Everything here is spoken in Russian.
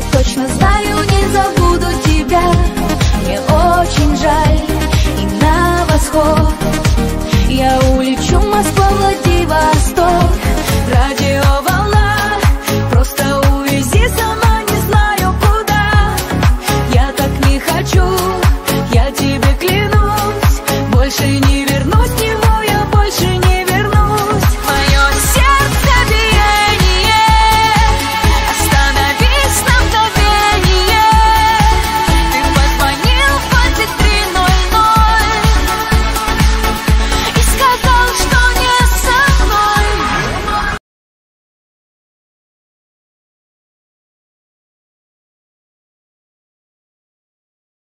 точно знаю, не забуду тебя. Мне очень жаль, и на восход я улечу, Москва, Владивосток. Радиоволна, просто увези, сама не знаю куда. Я так не хочу, я тебе клянусь, больше не